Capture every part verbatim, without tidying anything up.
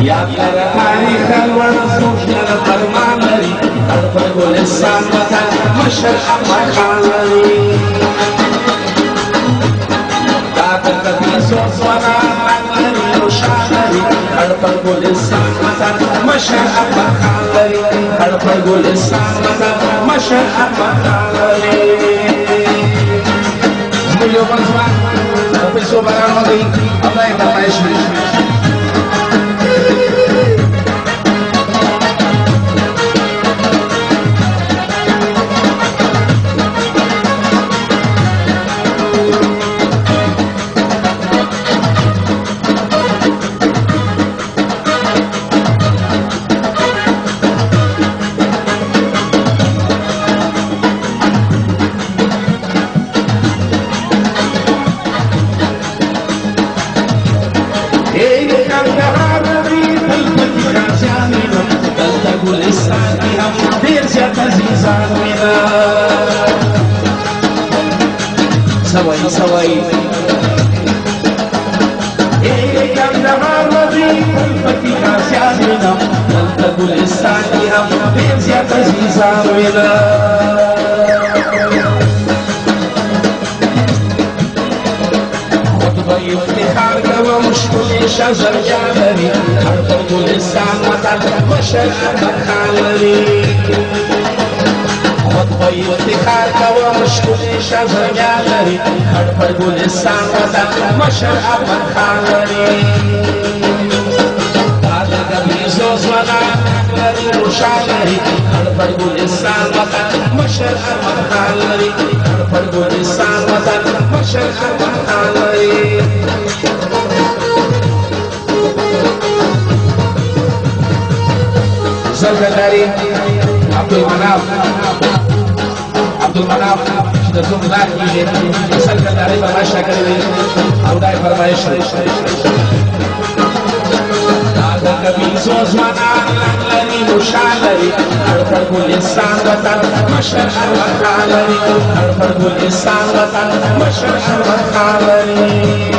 یاد لره تاریخ لوړ زموږ لره فرمان لري هر پر ګلستان وطن مشر احمد خان لري دا د کدیسو ځوانان رنګ لري او شان لري هر پر ګلستان وطن مشر احمد خان لري هر پر ګلستان وطن مشر احمد خان لري زموږ یو بل ځوان د پیسو باران وکړي همدا یې فرمایش دی سوي سوي ايه كم نهار مضي الفتي عشاننا دلتا ګلستان کې هم ډېر زیات عزیزان وینا خطبه افتخار کوم ښکلې شهزادګان لري هر پر ګلستان وطن مشر احمد خان لري خطبه افتخار کوم ښکلې شهزادګان لري هر پر ګلستان وطن مشر احمد خان لري دا د کدیسو ځوانان لري روشان لري هر پر ګلستان وطن مشر احمد خان لري هر پر ګلستان وطن مشر احمد خان لري زرګداري عبدالمناف عبدالمناف چې د زوم زار کېږي زرګداري به ماشه کړې وي او دا یې فرمایش دی دا د کدیسو ځوانان رنګ لري روشان لري هر پر ګلستان وطن مشر احمد خان لري هر پر ګلستان وطن مشر احمد خان لري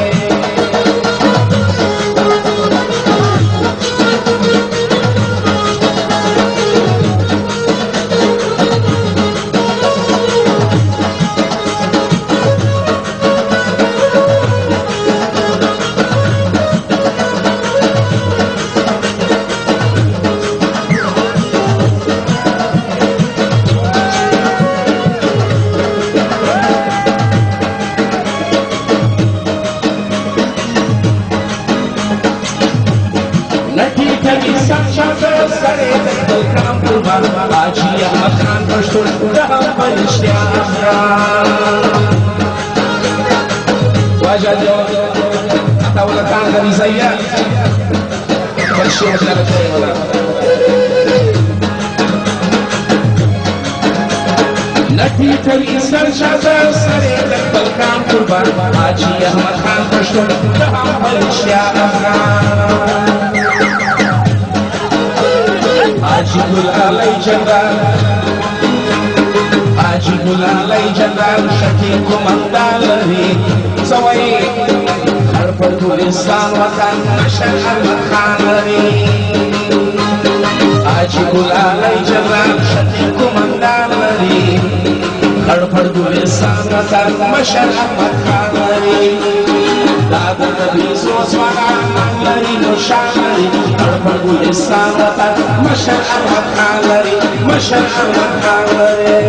حاجی احمد خان پښتون د هم پرشتیا واجد اطول خان غریزیا پرشتیا د ولا نتی تری سر شاته سره د خپل کام قربان حاجی احمد خان پښتون د هم پرشتیا حاجی ګل علی جنرال حاجی ګل علی جنرال شکی قومندان لري سوي هر پر ګلستان وطن مشر احمد خان لري حاجی ګل علی جنرال شکی قومندان لري هر پر ګلستان وطن مشر احمد خان لري دا د کدیسو ځوانان لري روشان لري هر پر ګلستان وطن مشر احمد خان لري مشر احمد خان لري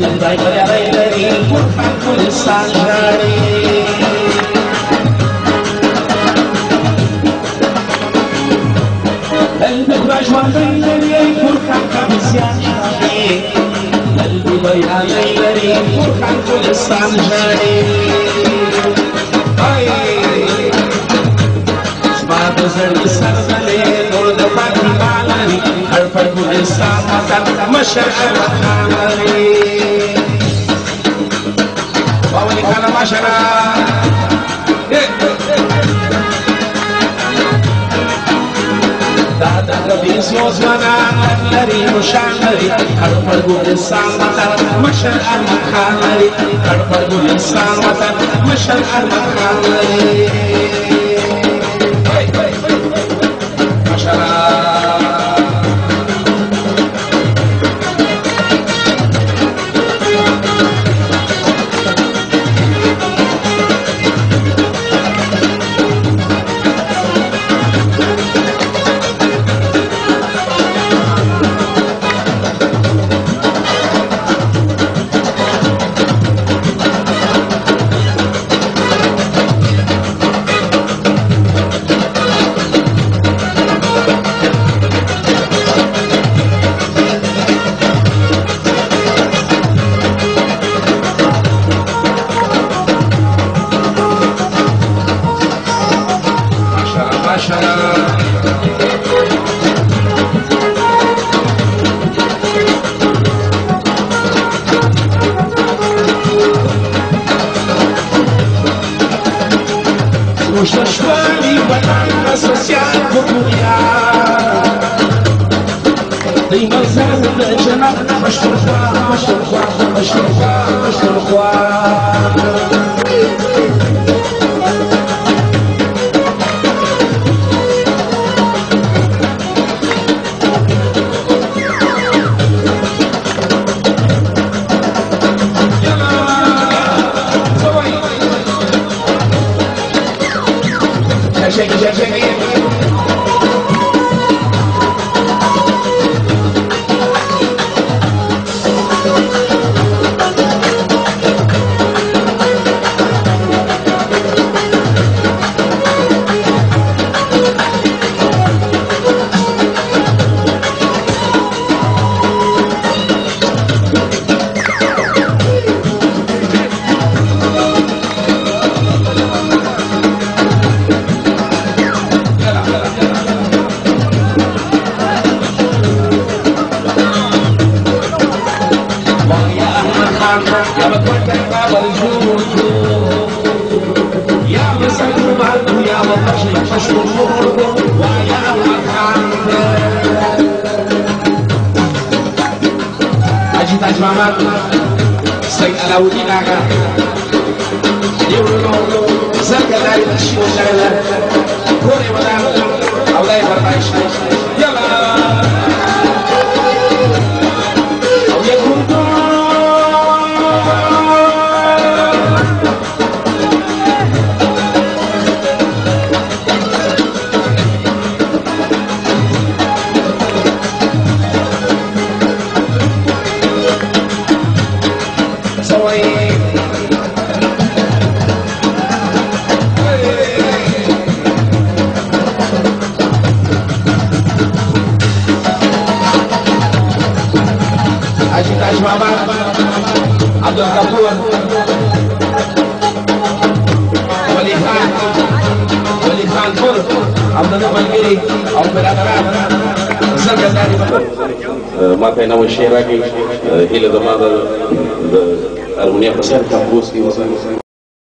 خدای بریالی لري قرآن ګلستان ژاړي البدر ژوندی لري قرآن کامیزیان ژاړي قلبي بریالی لري قرآن ګلستان ژاړي زما د زړګي سرزلې نور د پاک ایمان لري هر پر ګلستان وطن مشر احمد خان لري باولي خانه ماشره دا د غبیز یو ځوانان لري روشان لري هر پر ګلستان وطن مشر احمد خان لري هر پر ګلستان وطن مشر احمد خان لري مستشفى وطن سوسيال كوميديا دايما زاد الجنة مشهور مشهور مشهور مشهور Shake it, shake it, shake it. يا بطلت باب الجود يا مسك بعد يا بطش مشهور ويا الحمد اجي تاج محمد سيد علاؤدين اغا يقولوا زكا داي تشيو شغله كوري ولا اولاد فرمايش يلا او يكون Ajitaj Baba, Abdul Gafur, Wali Khan, Wali Khan Pur, Abdul Balgiri, Operator, Zaka Dari Baba. Maka ina wa shera ki ila da ma da armonia pasar ka bus ki